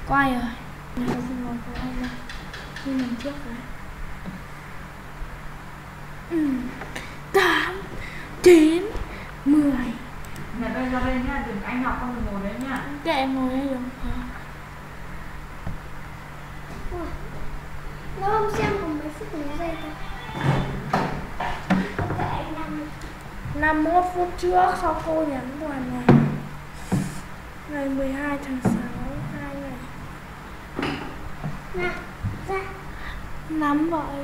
Quay rồi. Mình sẽ ngồi của anh này. Như lần trước rồi. 8, 9, 10. Nhà đây ra đây nhá, đừng anh học không được ngồi đấy nhá. Để em ngồi đây được. Nó không xem còn mấy phút mấy giây thôi. 51 phút trước sau cô nhắn vào ngày 12 tháng 6 2 ngày. Nào, ra. Nắm vậy.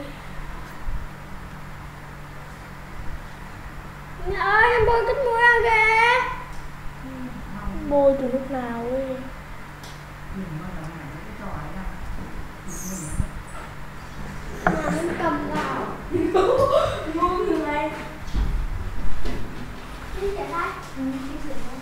Mẹ ơi, em bôi cất mũi ra kìa. Bôi từ lúc nào ấy. Mà em cầm vào. Ngu như này. Đi trở lại. Đi trở lại.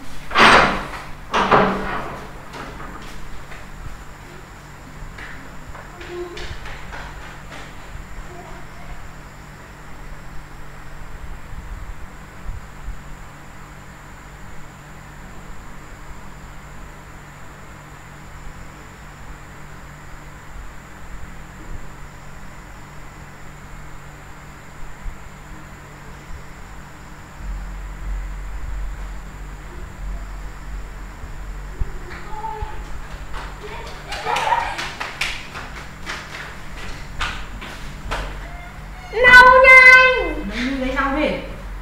Lau nhanh. Đi lấy lau đi.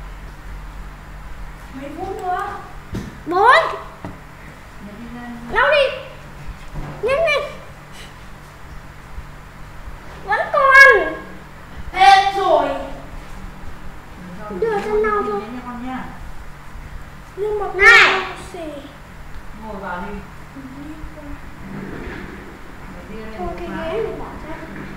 Mấy phút nữa. 4. Lau đi. Nhanh lên. Vẫn còn. Hết rồi. Đưa cho lau thôi. Nha con nha. Nhưng mà Này. Ngồi vào đi. Thôi cái ghế này bỏ ra.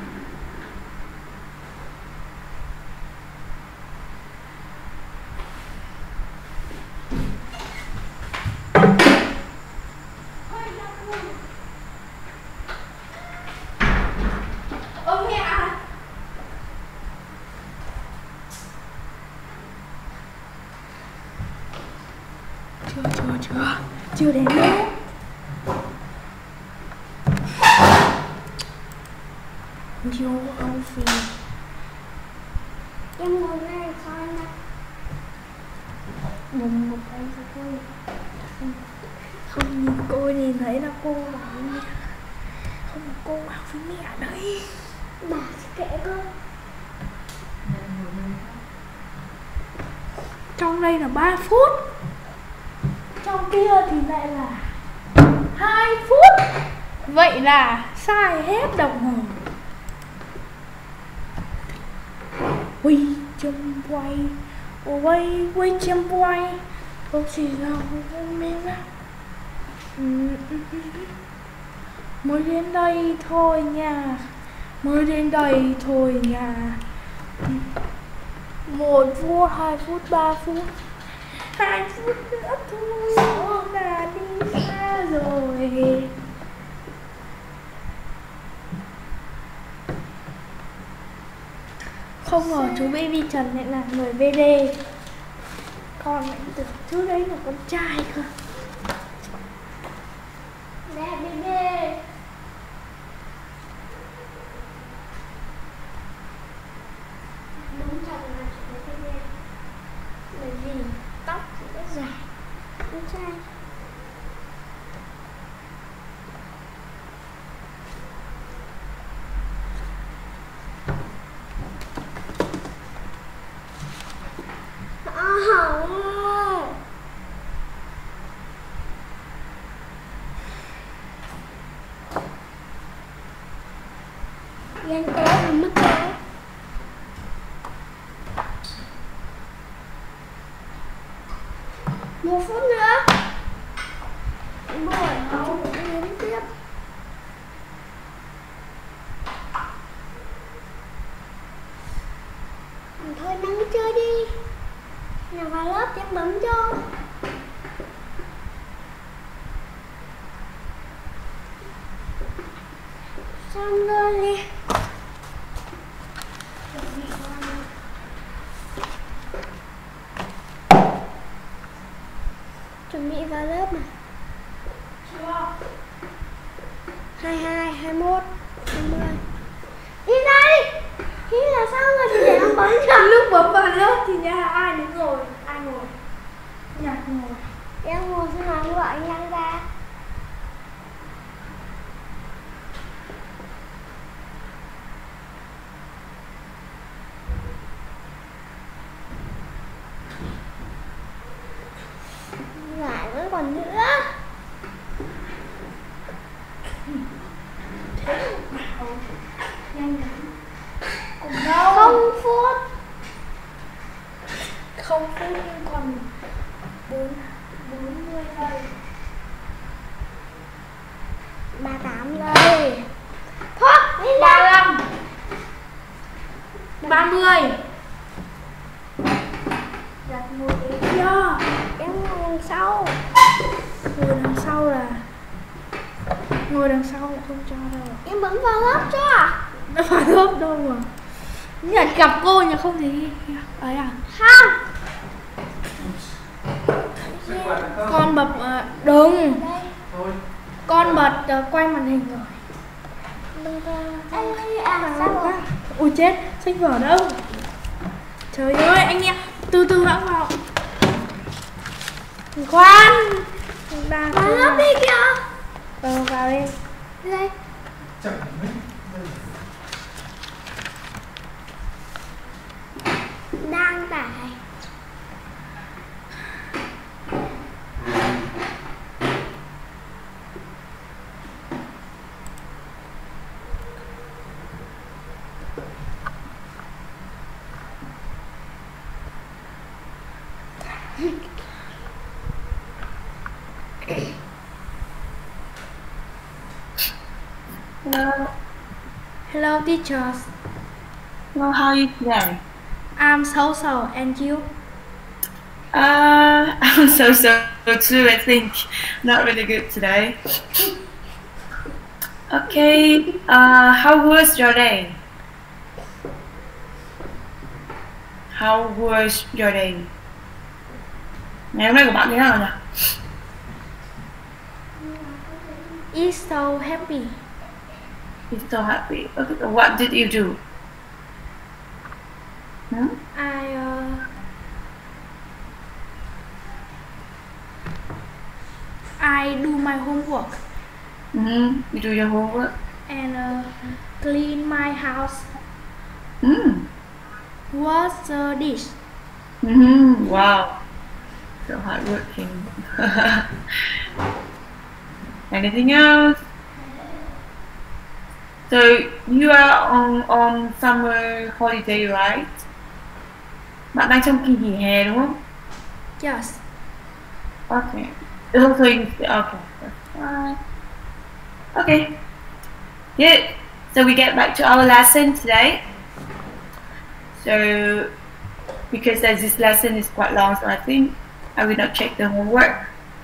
Ơ mẹ à. Chưa đến nữa. Vô ông phì. Em ngồi đây sao anh ạ? Mùng một anh cho cô. Không nhìn cô nhìn thấy là cô bảo với mẹ. Không cô bảo với mẹ đấy. Bà sẽ kệ cơ. Trong đây là 3 phút. Trong kia thì lại là 2 phút. Vậy là sai hết đồng hồ. Quy châm quay. Quy châm quay. Không chỉ là mình á. Mới đến đây thôi nha. Mới đến đây thôi nha. 1 phút, 2 phút, 3 phút. 2 phút nữa thôi. Ông là đi xa rồi. Không ngờ chú Baby Trần lại là người VD. Con lại tưởng chú đấy là con trai cơ. Nè bebe. Đúng thật là chú bebe. Bởi vì tóc thì rất dài. Con trai. Lên cố mà mất cố. Một phút nữa. Buổi hậu đến tiếp. Thôi nắng chơi đi. Nào vào lớp em bấm cho. Xong rồi nè. Chuẩn bị vào lớp mà. Chưa. 22, 21, 20. Đi đây. Khi là sao rồi thì để ông bấm cho. Lúc bấm vào lớp thì nhà ai đứng ngồi? Ai ngồi? Nhạc ngồi. Em ngồi xem nào gọi anh Đăng ra. Lại vẫn còn nữa. Thế bảo nhanh lắm. Cùng đâu? 0 phút. 0 phút nhưng còn 40 giây. 38 giây. Thôi, đi ra. 35 30. Đặt ngồi đấy chưa? Em ngồi đằng sau. Ngồi đằng sau là không cho đâu. Em bấm vào lớp chưa? Nó phải lớp đâu mà. Nhà gặp cô nhà không thấy ấy à? Không. Con bật đừng. Đây. Con bật quay màn hình rồi. Đừng có. Sao rồi? Ui chết, sách vở đâu? Trời ơi, anh em từ từ hãng vào. Khoan. Vào lớp đi kìa. Vào đi. Đây. Đang tải. Hello. Hello teachers. Hello, how are you today? I'm so and you? I'm so too, I think. Not really good today. Okay, how was your day? How was your day? Ngày hôm nay của bạn thế nào nhỉ? It's so happy. You're so happy. Okay, so what did you do? Hmm? I do my homework You do your homework? and clean my house. Wash the dish. Wow. So hardworking. Anything else? So you are on summer holiday, right? Bạn đang trong kỳ nghỉ hè đúng không? Yes. Okay. So okay, that's fine. Okay. Good. So we get back to our lesson today. So because this lesson is quite long, so I think I will not check the homework.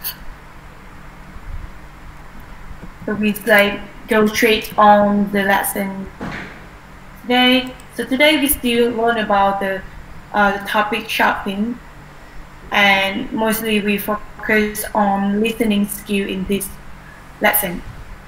So we go straight on the lesson today. So today we still learn about the topic shopping, and mostly we focus on listening skill in this lesson.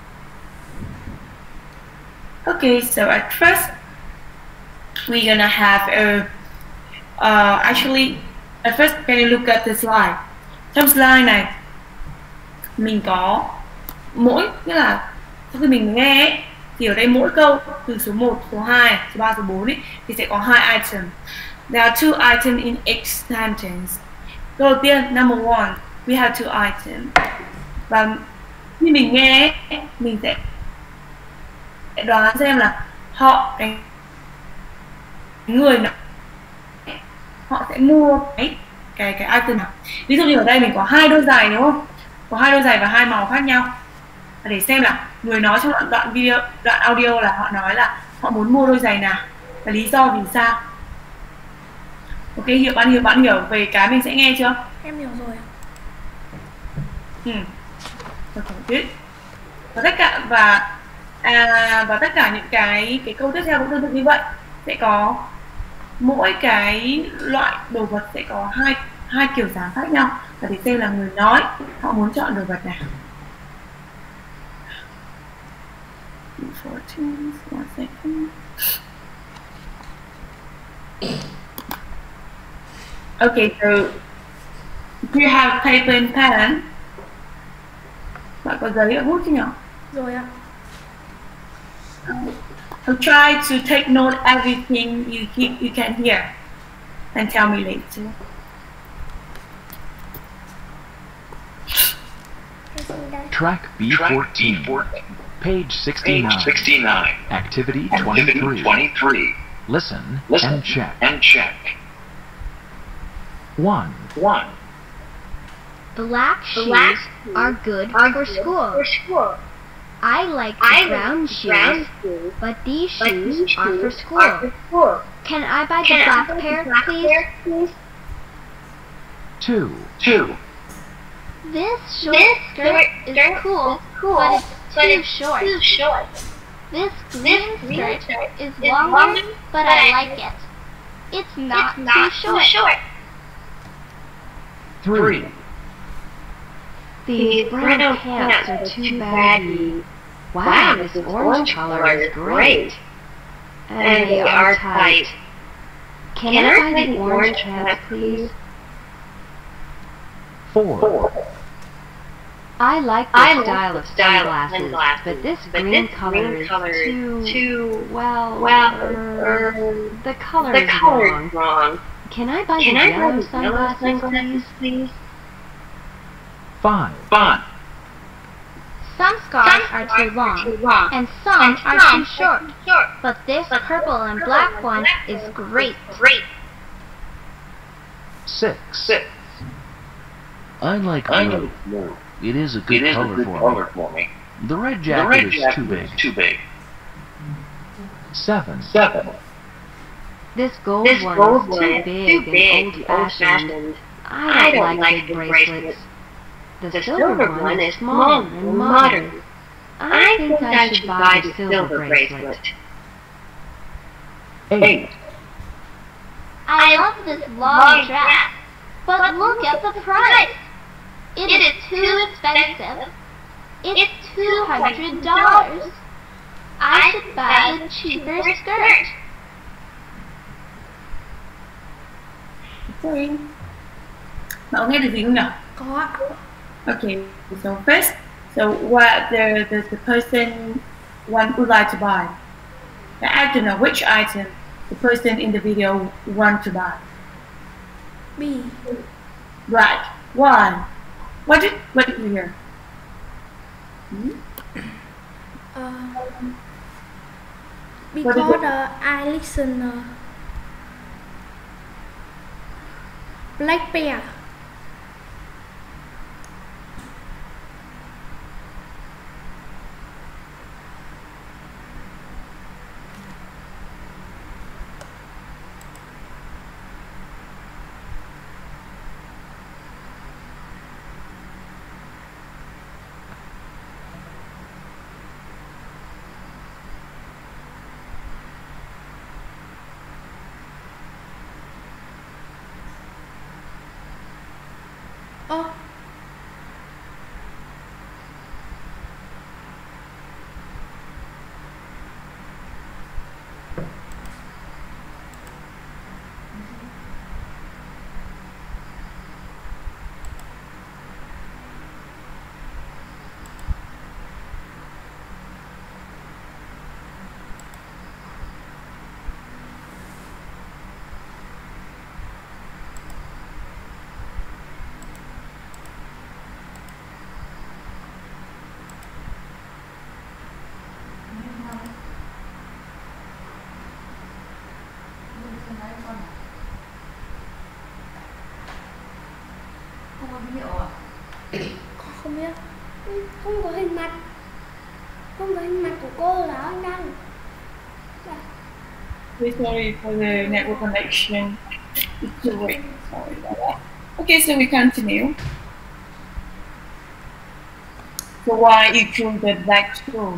Okay, so at first we're gonna have a actually at first can you look at the slide. Trong slide này mình có mỗi, nghĩa là sau khi mình nghe ấy, thì ở đây mỗi câu từ số 1, số 2, số 3, số 4 ấy, thì sẽ có 2 item. There are 2 items in each sentence. Câu đầu tiên, number 1, we have 2 items. Và khi mình nghe ấy, mình sẽ đoán xem là họ, cái người nào họ sẽ mua cái item nào. Ví dụ như ở đây mình có 2 đôi giày đúng không? Có 2 đôi giày và 2 màu khác nhau. Để xem là người nói trong đoạn audio là họ nói là họ muốn mua đôi giày nào và lý do vì sao. Ok, bạn hiểu về cái mình sẽ nghe chưa? Em hiểu rồi. Okay, và tất cả những cái câu tiếp theo cũng tương tự như vậy, sẽ có mỗi cái loại đồ vật sẽ có hai kiểu dáng khác nhau, và để xem là người nói họ muốn chọn đồ vật nào. 14, 1 second. Okay, so do you have paper and pen? Bạn có giấy và bút chứ nhỉ? Rồi ạ. So try to take note everything you can hear and tell me later. Track B14, page 69. Activity 23. Listen and check. 1. Black shoes are good for school. I like the brown shoes, but these shoes are for school. Can I buy the black pair, please? 2. This short skirt is cool, but it's too short. This green skirt is longer, but I like it. It's not too short. 3. These brown pants are too baggy. Wow, this orange color is great. And they are tight. Can I buy the orange pants, please? 4. I like the style of sunglasses, but this green color is too, the color is wrong. Can I buy the yellow sunglasses, please? 5. Some scarves are too long, and some are too short, but this purple and black one is great. 6. I like blue. It is a good color for me. The red jacket is too big. 7. This gold one is too big and old-fashioned. I don't like big bracelets. The silver one is small and modern. I think I should buy the silver bracelet. 8. I love this long dress, but look at the price. It is too expensive. It's $200. I should buy the cheaper skirt. Sorry. Bạn có nghe được gì không nhỉ? Có ạ. Okay, so first, what the person would like to buy. The item, which item the person in the video want to buy. B. Right. Why? What did you hear? Because I listen Black Bear. Không biết. Không có hình mặt. Không có hình mặt của cô là anh Đăng. We're sorry for the network connection. Sorry about that. Okay, so we continue. So why you choose the black school?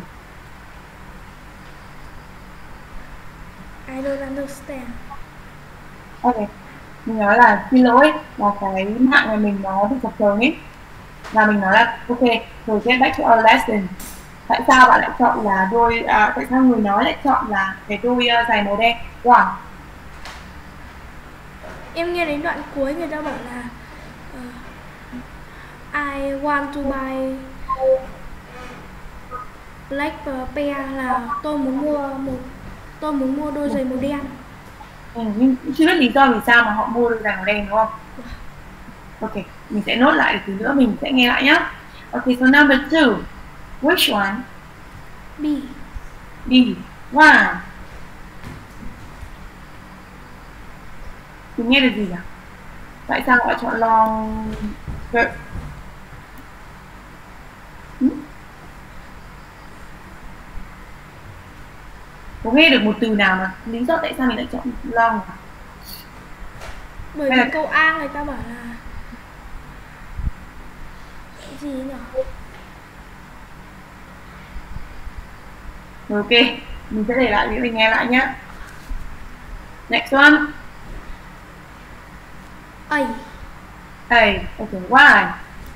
I don't understand. Okay. Mình nói là xin lỗi là cái mạng này mình nó bị chập chờn ấy. Và mình nói là okay, so get back to our lesson. Tại sao bạn lại chọn là đôi tại sao người nói lại chọn là cái đôi giày màu đen? Wow. Em nghe đến đoạn cuối người ta bảo là I want to buy black pair, là tôi muốn mua đôi giày màu đen. Nhưng chưa biết lý do vì sao mà họ mua đôi giày màu đen, đúng không? Ok, mình sẽ nốt lại để tí nữa mình sẽ nghe lại nhé. Ok, so number 2. Which one? B. B. Why? Mình nghe được gì nhỉ? Tại sao họ chọn long skirt? Có nghe được một từ nào mà lý do tại sao mình lại chọn long? Bởi vì câu A người ta bảo là cái gì nhỉ? Ok, mình sẽ để lại để mình nghe lại nhé. Next one. A. A. Ok, why?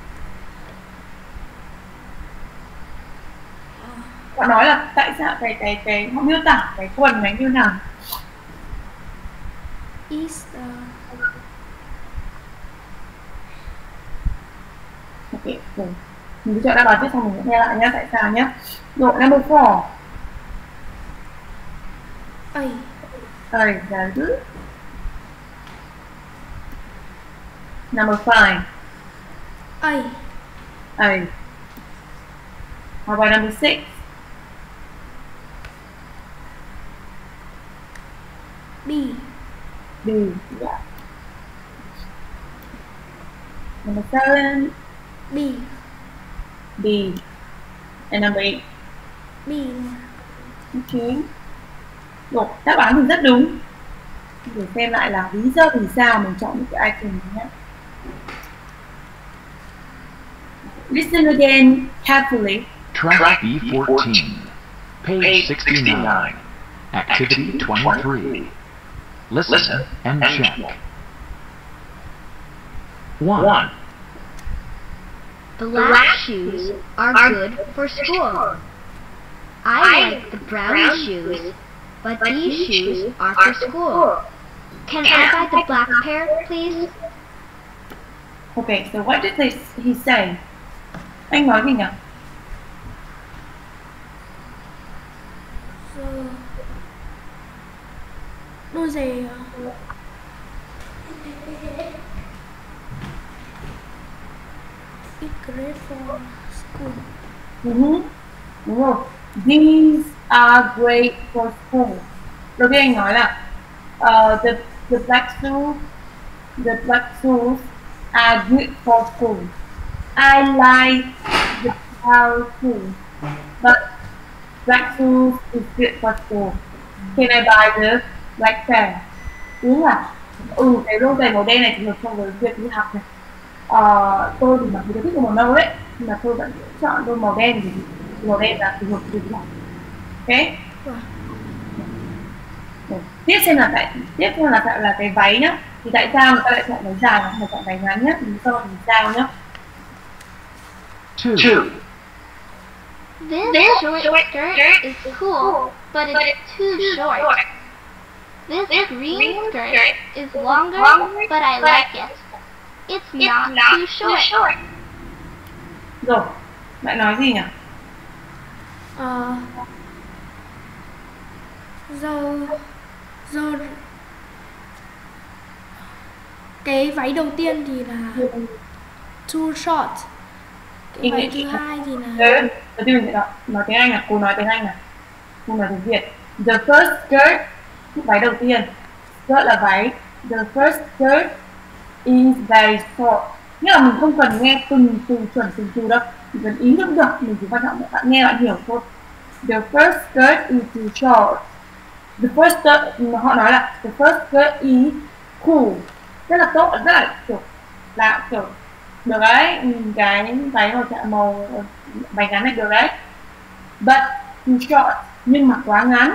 Họ nói là tại sao cái họ miêu tả cái quần này như nào? Is Ok, rồi. Mình cứ chọn đáp án tiếp xong mình sẽ nghe lại nhé, tại sao nhé. Rồi, number 4. A. A, very good. Number 5. A. A. How about number 6? B. B, yeah. Number 7. B. B. And number 8. B. Ok. Rồi, đáp án thì rất đúng. Để xem lại là lý do vì sao mình chọn những cái item này nhé. Listen again carefully. Track B14. Page 69. Activity 23. Listen and check. 1. The black shoes are good for school. I like the brown shoes, but these shoes are for school. Can I buy the black pair, please? Okay, so what did he say? Anh nói gì nhỉ? Đôi giày it's great for school. Đúng rồi. These are great for school. Đầu tiên anh nói là the black shoes are good for school. I like the brown shoes, but black shoes is good for school. Can I buy the black pair? Đúng là cái đôi giày màu đen này thì hợp trong với việc đi học này. Tôi thì mặc dù thích màu nâu đấy, nhưng mà tôi vẫn chọn đôi màu đen vì màu đen là phù hợp với việc học. Ok. Tiếp theo là cái váy nhá. Thì tại sao người ta lại chọn váy dài mà chọn váy ngắn nhá? Lý do vì sao nhá? 2. This short skirt is cool, but it's too short. This green skirt is longer, but I like it. It's not too short. Rồi, bạn nói gì nhỉ? Do cái váy đầu tiên thì là too short. Cái váy thứ hai thì là đầu tiên mình sẽ nói tiếng Anh à? Cô nói tiếng Anh à? Cô nói tiếng Việt. The first skirt, váy đầu tiên. Skirt là váy. The first skirt is very short. Nghĩa là mình không cần nghe từng từ chuẩn từng từ đâu, chỉ cần ý cũng được, mình chỉ quan trọng là bạn nghe bạn hiểu thôi. The first skirt is too short. The first skirt, họ nói là the first skirt is cool, rất là tốt, rất là kiểu được đấy, cái váy màu váy ngắn này được đấy. But too short, nhưng mà quá ngắn.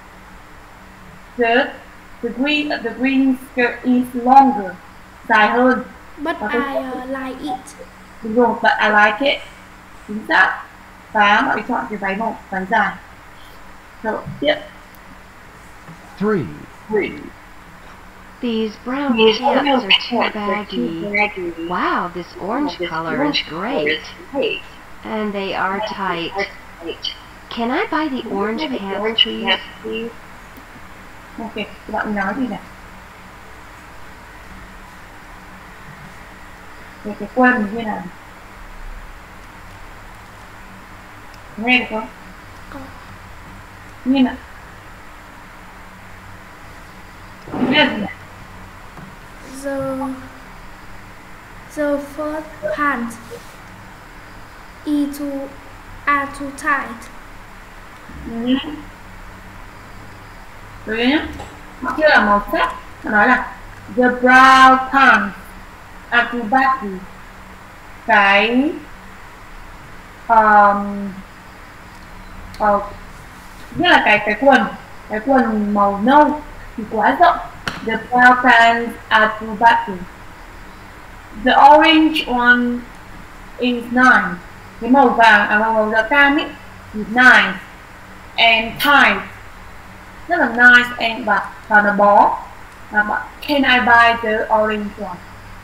The green skirt is longer, dài hơn. But I like it. Đúng rồi, but I like it. Chính xác. Và bạn ấy chọn cái váy dài. Rồi, tiếp. 3. These brown pants are too baggy. Wow, this orange color is great. And they are tight. Can I buy the orange pants, please? Ok, các bạn nói gì nào? Về cái quần như nào? Nghe được không? Như nào? Nghe gì nào? The first pants are too tight. Rồi nhé. Chưa là màu sắc. Nó nói là the brown pants are too baggy. Cái nghĩa là cái quần màu nâu thì quá rộng. The brown pants are too baggy. The orange one is nice. Cái màu vàng, màu da cam ấy is nice and tight, rất là nice and và nó bó. Can I buy the orange one?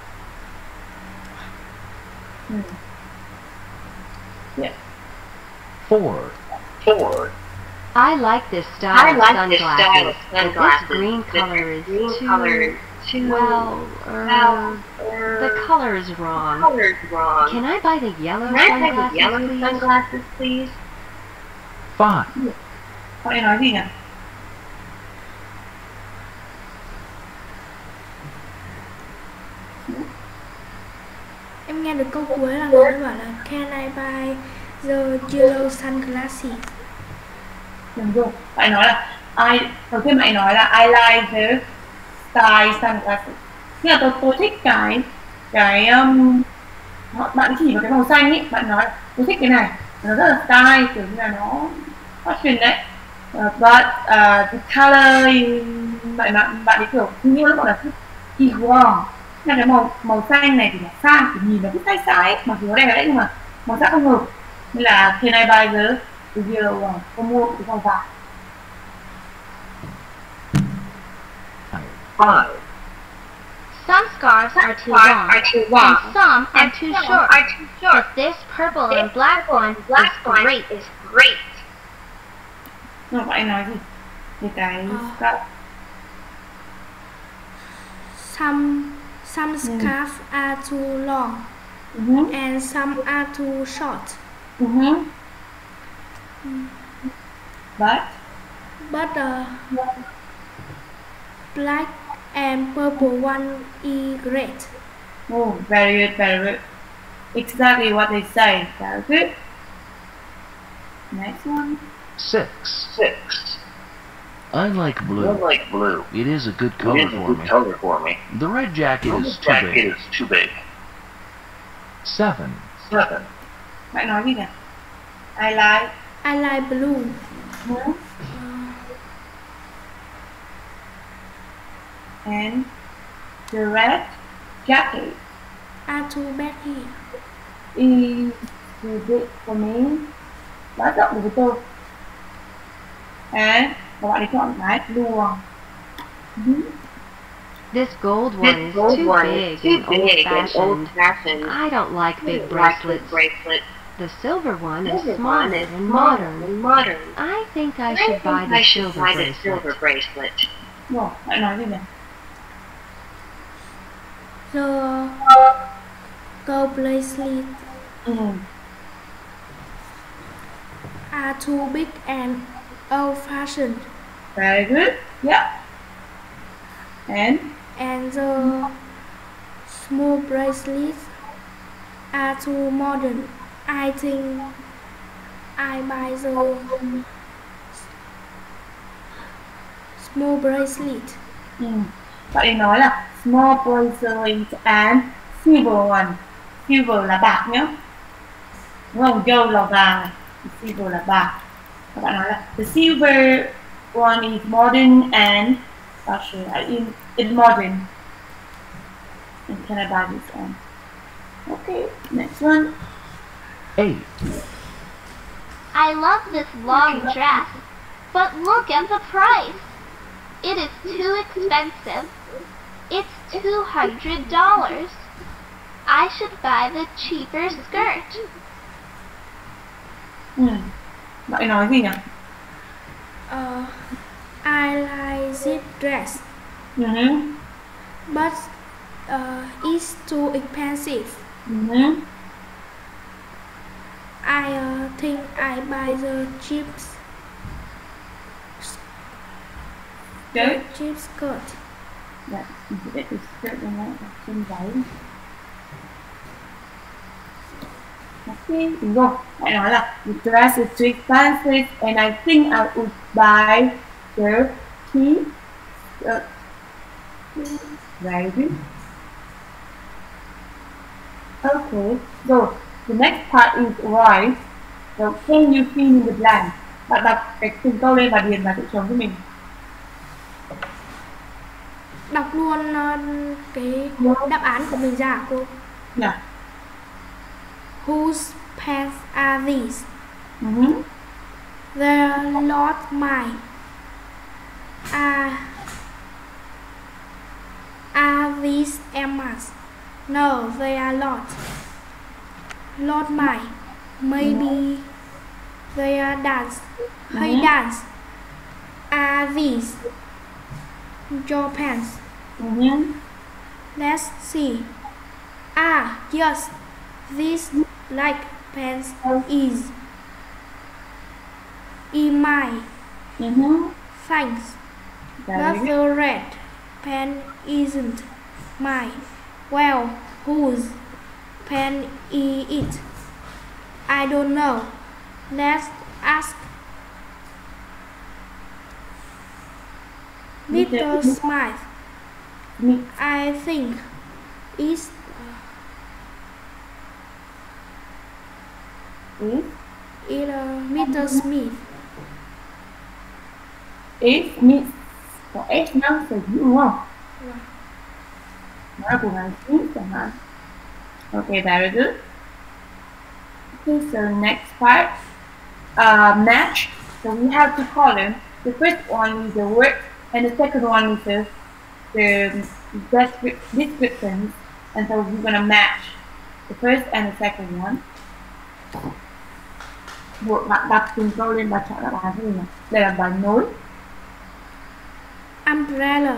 Yeah. 4. I like this style of sunglasses, but this green color is too well, the color is wrong. Can I buy the yellow sunglasses, please? 5. Bạn ấy nói gì nhỉ? Em nghe được câu cuối là người ấy bảo là Can I buy the yellow sunglasses? Đúng rồi. Bạn nói là đầu tiên bạn nói là I like the style sunglasses. Nghĩa là tôi thích cái bạn chỉ vào cái màu xanh ấy, bạn nói tôi thích cái này, nó rất là style, kiểu như là nó fashion đấy. But the color bạn ấy kiểu như nó gọi là is wrong. Là cái màu xanh này thì là sai, thì nhìn nó cứ sai mặc dù nó đẹp đấy nhưng mà màu sắc không hợp. Nên là can I buy the yellow one? Tôi mua cái màu vàng. 5. Some scarves are too long, and some are too short. But this purple and black one is great. Nhưng mà bạn nói gì? Về cái Some scarves are too long and some are too short. But the black and purple one is great. Oh, very good, very good. Exactly what they say. Very good. Next one. 6. I like blue. It is a good color for me. The red jacket is too big. 7. Bạn nói gì nhỉ? I like blue. And the red jacket are too baggy. is too big for me. Quá rộng đối với tôi. And và bạn ấy chọn cái blue one. This gold one is too big and old-fashioned. I don't like big bracelets. The silver one is small and modern. I think I should buy the silver bracelet. Rồi, bạn nói gì nhỉ? The gold bracelet are too big and old-fashioned. Very good. Yeah. And the small bracelets are too modern. I think I buy the small bracelet. Bạn ấy nói là small bracelet and silver one. Silver là bạc nhá. Đúng không? Gold là vàng này. Silver là bạc. Các bạn nói là the silver one is modern and fashion. In modern. And can I buy this one? Okay, next one. 8. I love this long dress, but look at the price. It is too expensive. It's $200. I should buy the cheaper skirt. Bạn nói gì nhỉ? I like this dress, but it's too expensive. I think I buy the cheap skirt. Dạ, để skirt nó trên váy. Okay, đúng rồi. Bạn nói là the dress is too expensive and I think I would buy the cheap skirt. Very good. Okay, so the next part is right. So can you fill in the blank? Bạn đọc cái từng câu lên và điền vào chỗ trống cho mình. Đọc luôn cái đáp án của mình ra hả cô? Yeah. Whose pants are these? They're not mine. Are these Emma's? No, they are not. Not mine. Maybe they are Dan's. Hey Dan's. Are these your pants? Let's see. Yes. These like pants is in mine. Thanks. But the red pen isn't mine. Well, whose pen is it? I don't know. Let's ask Mr. Smith. I think it's Mr. Smith. Smith. Có S nhá, phải giữ đúng không? Nó là của ngài Smith chẳng hạn. Okay, very good. Okay, so next part, match. So we have two columns. The first one is the word, and the second one is the descriptions. And so we're gonna match the first and the second one. Một bạn đọc từng câu lên và chọn đáp án gì nhỉ? Đây là bài nối. Umbrella.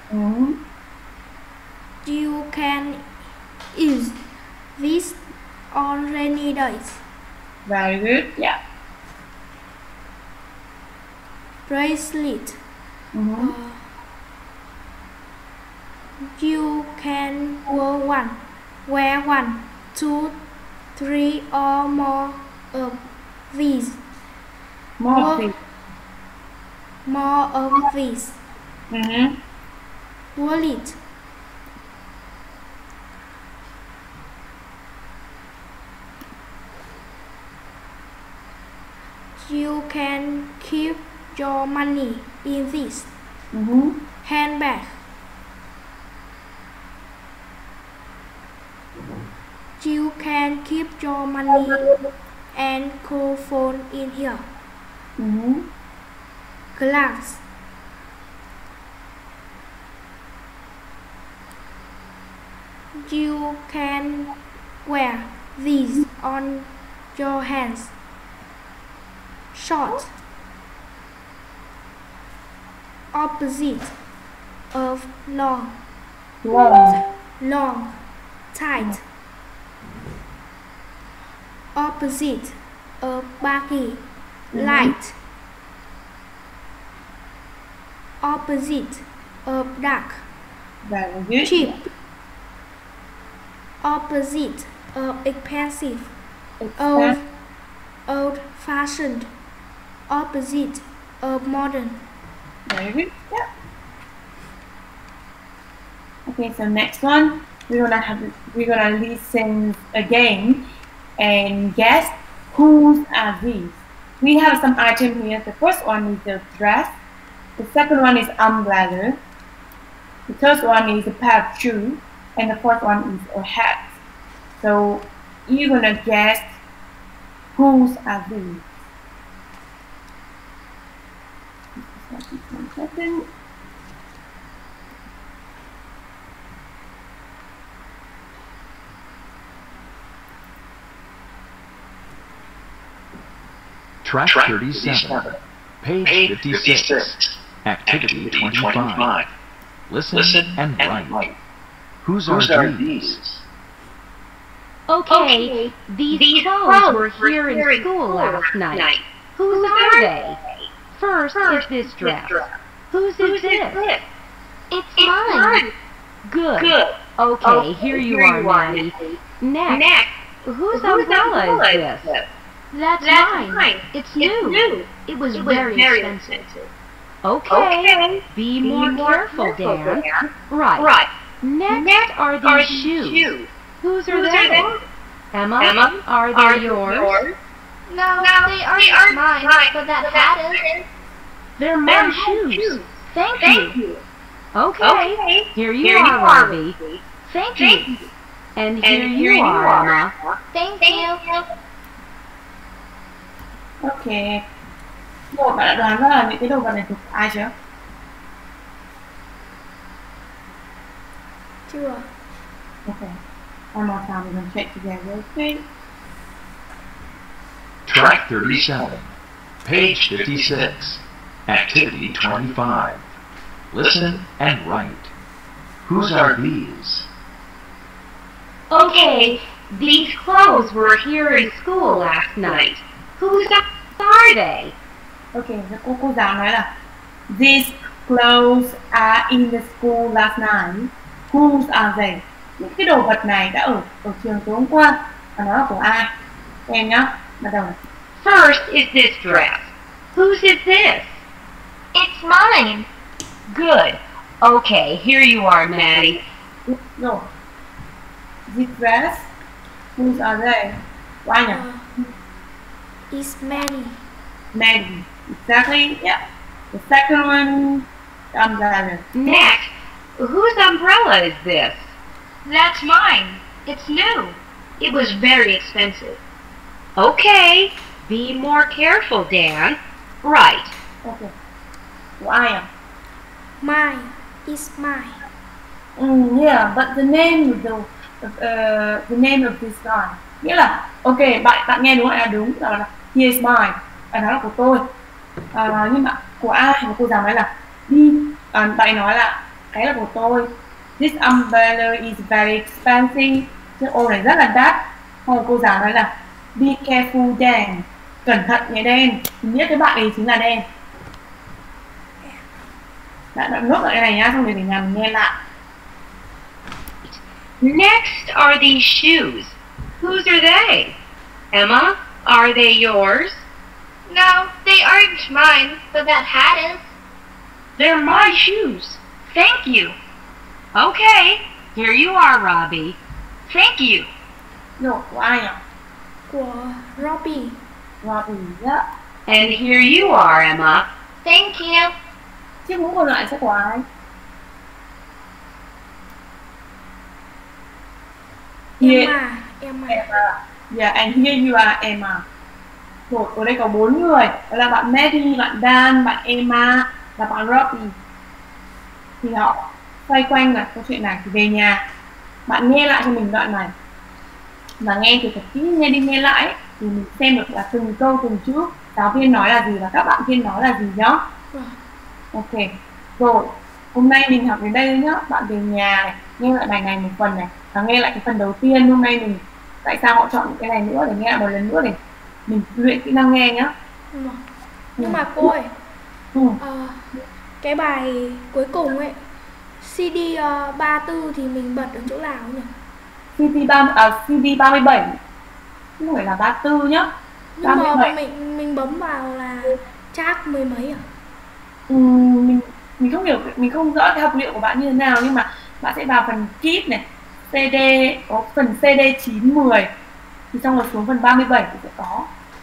You can use this on rainy days. Very good, yeah. Bracelet. You can wear one, two, three or more of these. More of these. Wallet. You can keep your money in this. Handbag. You can keep your money and cool phone in here. Glass. You can wear these on your hands. Short. Opposite of long. Long. Tight. Opposite of baggy. Light. Opposite of dark. Very good. Cheap. Opposite of expensive. Old fashioned. Opposite of modern. Very good. Yeah. Okay, so next one we're gonna listen again and guess whose are these. We have some items here. The first one is the dress. The second one is umbrella. The third one is a pair of shoes. And the fourth one is a hat. So you're gonna guess whose are these. One second. Track 37, page 56, activity 25. Listen and write. Whose are these? Okay, these clothes were here in school last night. Whose are they? First is this dress. Whose is this? It's mine. Good. Okay, here you are, Maddie. Next, whose umbrella is this? That's mine. It's new. It was very expensive. Okay, be more careful, Dan. Right. Next are these shoes. Whose are they? Emma, are they yours? No, they aren't mine, but that hat is. They're my shoes. Thank you. Okay, here you are, Robbie. Thank you. And here you are, Emma. Thank you. Ok. Rồi, bạn đã đoán ra là những cái đồ vật này thuộc ai chưa? Chưa. Okay. One more time, we're going to check together, okay? Track 37, page 56, activity 25. Listen and write. Whose are these? Okay, these clothes were here in school last night. Whose are they? Okay, cô giáo nói là these clothes are in the school last night. Whose are they? Những cái đồ vật này đã ở trường tối hôm qua và nó là của ai? Em nhá, bắt đầu. First is this dress. Whose is this? It's mine. Good. Okay, here you are, Maddie. Rồi. This dress. Whose are they? Của ai nhỉ? It's many. Maggie. Exactly. Yeah. The second one, the umbrella. Next, whose umbrella is this? That's mine. It's new. It was very expensive. Okay, be more careful, Dan. Right. Okay. Của ai à? Mine. It's mine. Yeah, but the name of the name of this guy. Nghĩa là, ok, bạn nghe đúng không? Đúng là he is mine. Nó là của tôi. Nhưng mà của ai? Và cô giáo nói là bạn nói là cái là của tôi. This umbrella is very expensive. Cái ô này rất là đắt. Hoặc cô giáo nói là be careful Dan. Cẩn thận nhé Dan. Mình biết cái bạn ấy chính là Dan. Bạn nốt lại cái này nhá, xong rồi về nhà mình nghe lại. Next are these shoes. Whose are they? Emma, are they yours? No, they aren't mine, but that hat is. They're my shoes. Thank you. Okay, here you are, Robbie. Thank you. Rồi, của ai nhỉ? Của Robbie. Robbie, yeah. And here you are, Emma. Thank you. Chiếc mũ còn lại sẽ của ai? Emma. Yeah, and here you are, Emma. Rồi, ở đây có 4 người. Đó là bạn Maddie, bạn Dan, bạn Emma và bạn Robbie. Thì họ xoay quanh là câu chuyện này. Thì về nhà, bạn nghe lại cho mình đoạn này. Và nghe thì thật kỹ, nghe đi nghe lại. Thì mình xem được là từng câu, từng chữ giáo viên nói là gì và các bạn viên nói là gì nhá. Ok. Rồi, hôm nay mình học đến đây nhá. Bạn về nhà này, nghe lại bài này một phần này. Và nghe lại cái phần đầu tiên hôm nay mình tại sao họ chọn cái này nữa để nghe lại một lần nữa để mình luyện kỹ năng nghe nhá. Nhưng mà cô ơi, cái bài cuối cùng ấy, CD 34 thì mình bật ở chỗ nào nhỉ? CD 37 không phải là 34 nhá. Nhưng mà mình bấm vào là track mười mấy à? Mình không hiểu, mình không rõ cái học liệu của bạn như thế nào, nhưng mà bạn sẽ vào phần kit này, CD có phần CD 9, 10 thì xong rồi xuống phần 37 thì sẽ có.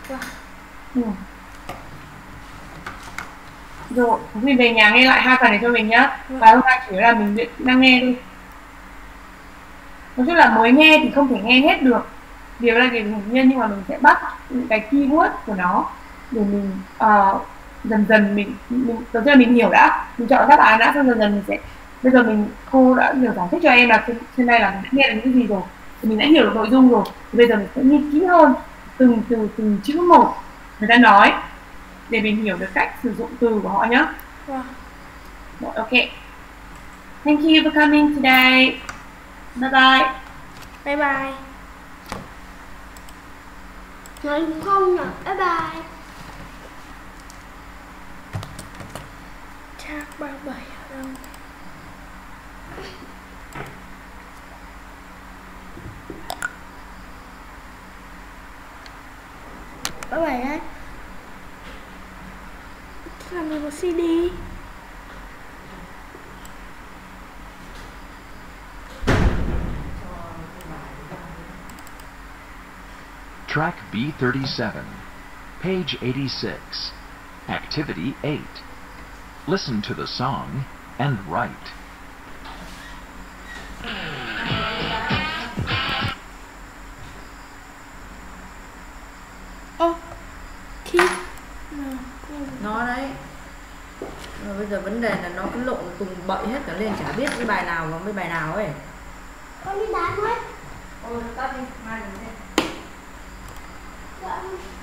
Rồi, mình về nhà nghe lại 2 phần này cho mình nhá. Và hôm nay chỉ là mình luyện kỹ năng nghe thôi. Nói chung là mới nghe thì không thể nghe hết được. Điều là điều hiển nhiên, nhưng mà mình sẽ bắt những cái keyword của nó để mình dần dần mình đầu tiên là mình hiểu đã, mình chọn đáp án đã, xong dần dần mình sẽ, bây giờ cô đã hiểu giải thích cho em là trên đây là mình đã nghe được những cái gì rồi, thì mình đã hiểu được nội dung rồi, thì bây giờ mình sẽ nghiên kỹ hơn từng chữ một người ta nói để mình hiểu được cách sử dụng từ của họ nhé. Ok. Thank you for coming today. Bye bye. Bye bye. Nói cũng không nhỉ. Bye bye. Chắc 37 ở đâu? Bye bye đấy. Làm được một CD. Track B37, page 86, activity 8. Listen to the song and write. Nó đấy. Rồi bây giờ vấn đề là nó cứ lộn tùng bậy hết cả lên, chả biết cái bài nào và cái bài nào ấy. Con đi đá hết. Tắt đi, mai mình xem.